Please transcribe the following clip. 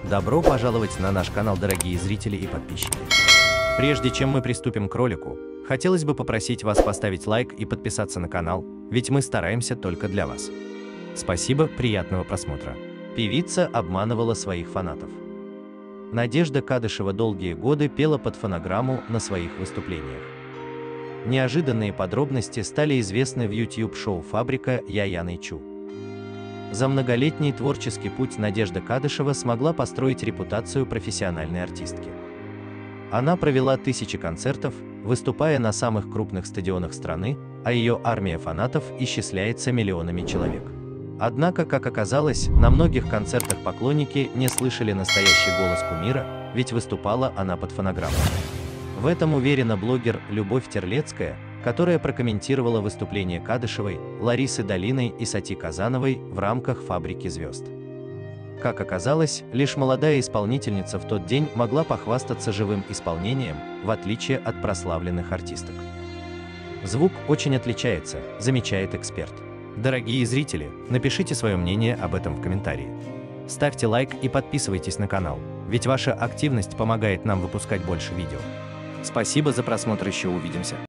Добро пожаловать на наш канал, дорогие зрители и подписчики. Прежде чем мы приступим к ролику, хотелось бы попросить вас поставить лайк и подписаться на канал, ведь мы стараемся только для вас. Спасибо, приятного просмотра. Певица обманывала своих фанатов. Надежда Кадышева долгие годы пела под фонограмму на своих выступлениях. Неожиданные подробности стали известны в YouTube-шоу «Фабрика» Яяной Чу. За многолетний творческий путь Надежда Кадышева смогла построить репутацию профессиональной артистки. Она провела тысячи концертов, выступая на самых крупных стадионах страны, а ее армия фанатов исчисляется миллионами человек. Однако, как оказалось, на многих концертах поклонники не слышали настоящий голос кумира, ведь выступала она под фонограмму. В этом уверена блогер Любовь Терлецкая, которая прокомментировала выступление Кадышевой, Ларисы Долиной и Сати Казановой в рамках «Фабрики звезд». Как оказалось, лишь молодая исполнительница в тот день могла похвастаться живым исполнением, в отличие от прославленных артисток. Звук очень отличается, замечает эксперт. Дорогие зрители, напишите свое мнение об этом в комментарии. Ставьте лайк и подписывайтесь на канал, ведь ваша активность помогает нам выпускать больше видео. Спасибо за просмотр, еще увидимся.